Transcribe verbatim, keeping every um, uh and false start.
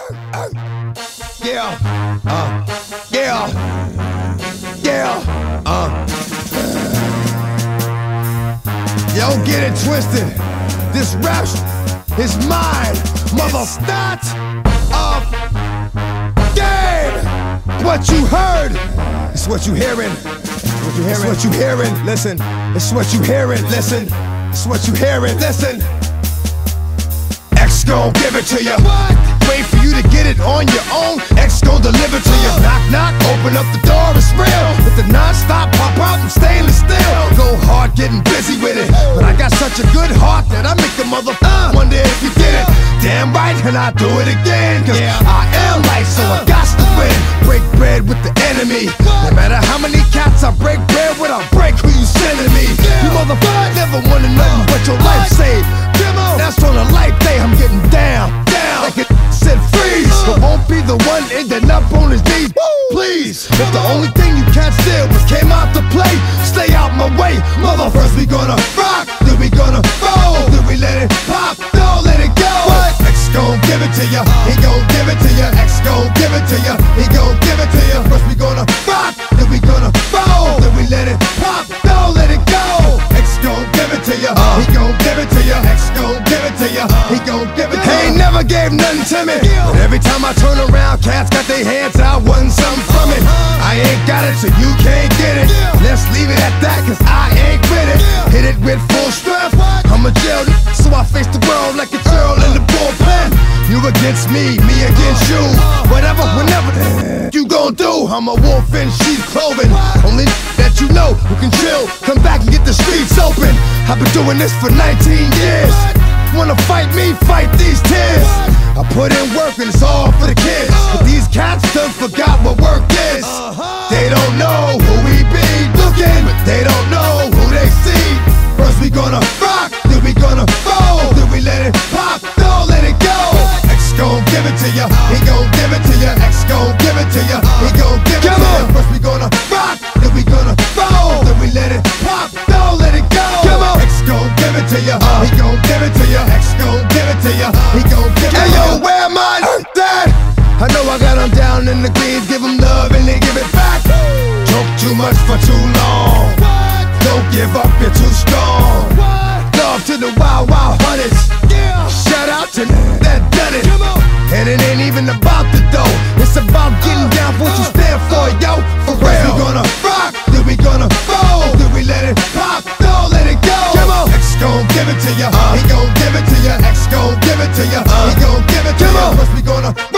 Yeah, uh, yeah, yeah, uh. Yo, get it twisted. This rap is mine, mother. It's not a game. What you heard, it's what you hearing. What you hearing? It's what you hearing. Listen, it's what you hearing. Listen, it's what you hearing. Listen. X gon' give it to you. What? Wait for you to get it on your own. X gon' deliver to you. Knock, knock, open up the door, it's real. With the non-stop pop out and stainless steel. Go hard, getting busy with it. But I got such a good heart that I make the mother uh, wonder if you did it. Damn right, and I do it again. Cause yeah. I am light, so I got to win. Break bread with the enemy. No matter how many cats I break bread with, I'll break who you sending me. You motherfucker never wanted nothing but your life saved. That's on a life day, I'm getting down, down. Like it said freeze, but won't be the one ending up on his knees. Please, if the only thing you can't steal was came out to play, stay out my way. Mother, first we gonna rock, then we gonna roll, then we let it pop, don't let it go. What? X gon' give it to ya, he gon' give it to ya. X gon' give it to ya, he gon' give it to ya. First we gonna rock, then we gonna roll, then we let it pop, don't let it go. X gon' give it to ya, he gon' give it to ya. X gon' give it to ya, he gon' give it to ya. He ain't never gave nothing to me, but every time I turn around, cats got their hands out, wanting something from it. I ain't got it, so you can't get it. Let's leave it at that, cause I ain't with it. Hit it with full strength, I'm a jail, so I face the world like a girl in the bullpen. You against me, me against you. Whatever, whenever you gon' do, I'm a wolf in sheep's clothing. Only that you know who can chill, come back and get the streets open. I've been doing this for nineteen years. Wanna fight me, fight these tears. I put in work and it's all for the kids. But these cats done forgot what work is. They don't know who we be looking, but they don't know who they see. First we gonna rock, then we gonna roll, then we let it pop, don't let it go. X gon' give it to ya, he gon' give it to ya. X gon' give it to ya, he gon' give it to ya. First we gonna rock, then we gonna roll, then we let it pop, don't let it go. X gon' give it to ya, he gon' give it to ya. X gon' give it to ya, he gon' give it to ya. Hey yo, where am I? Dad, I know I got them down in the greens, give them love and they give it back. Talk too much for too long. Don't give up, you're too strong. Love to the wild, wild hunters. Shout out to that done it. And it ain't even about the dough, it's about getting down for what you stand for, yo. For real. We gonna rock, then we gonna roll, then we let it pop, don't let it go. X gon' give it to ya, he gon' give it to ya. X gon' give it to ya, he gon' give it to ya. First we gonna